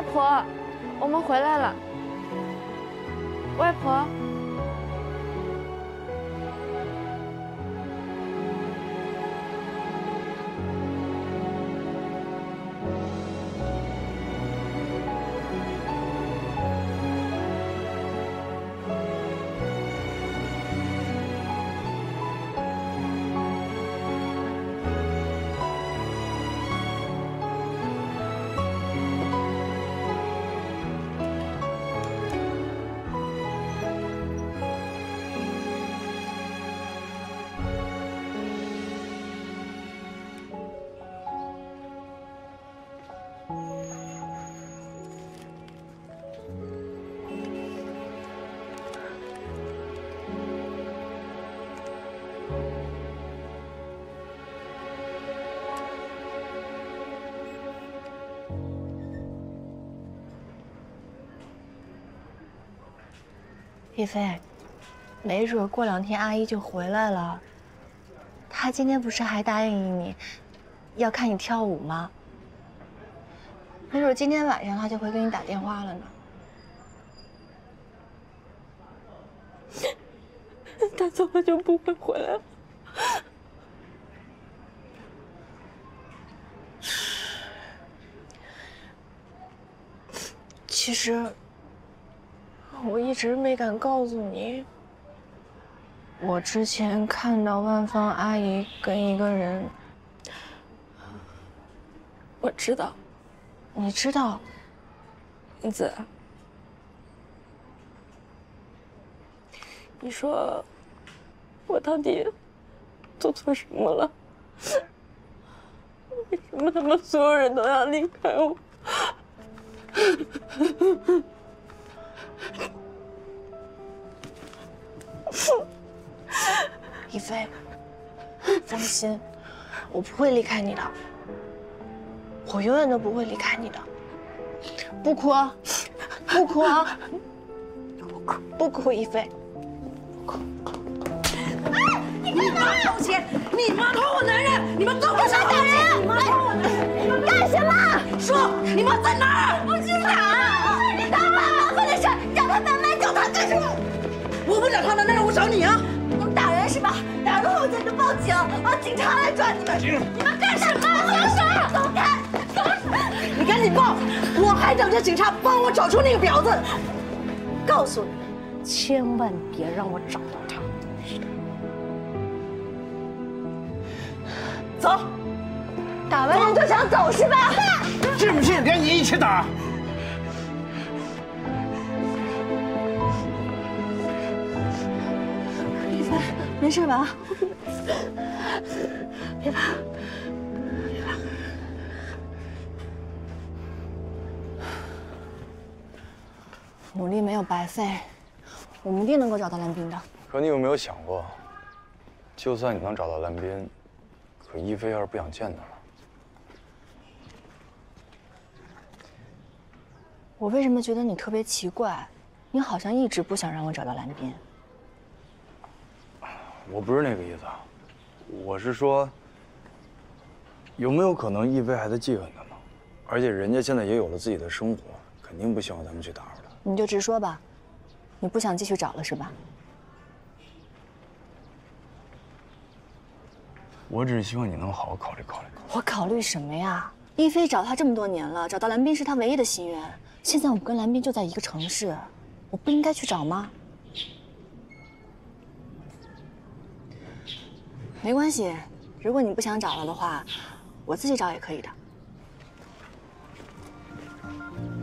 婆，我们回来了。外婆。 一菲，没准过2天阿姨就回来了。她今天不是还答应你，要看你跳舞吗？没准今天晚上她就会给你打电话了呢。 她走了就不会回来了。其实。 我一直没敢告诉你，我之前看到万芳阿姨跟一个人，我知道， 你知道， 英子，你说我到底做错什么了？为什么他们所有人都要离开我？ 一菲，放心，我不会离开你的，我永远都不会离开你的。不哭，不哭啊！不哭，不哭，一菲，不哭。 哎，你干嘛？道歉！你妈偷我男人！你们都不是好人！你妈偷我男人！你们干什么？说，你妈在哪儿？我去哪？你打麻烦的事，找他慢慢找他干什么？我不找他了，那让我找你啊！你们打人是吧？打人后就报警，让警察来抓你们！你们干什么？松手！走开！松手！你赶紧报！我还等着警察帮我找出那个婊子。告诉你，千万别让我找到他。走！打完人就想走是吧？ 信不信连你一起打？ 一菲，没事吧？别怕，别怕。努力没有白费，我们一定能够找到蓝冰的。 可你有没有想过，就算你能找到蓝冰，可一菲要是不想见他了， 我为什么觉得你特别奇怪？你好像一直不想让我找到蓝冰。 我不是那个意思，我是说，有没有可能一菲还在记恨他呢？而且人家现在也有了自己的生活，肯定不希望咱们去打扰他。 你就直说吧，你不想继续找了是吧？ 我只是希望你能好好考虑考虑。 我考虑什么呀？一菲找他这么多年了，找到蓝冰是他唯一的心愿。现在我跟蓝冰就在一个城市，我不应该去找吗？没关系，如果你不想找了的话，我自己找也可以的。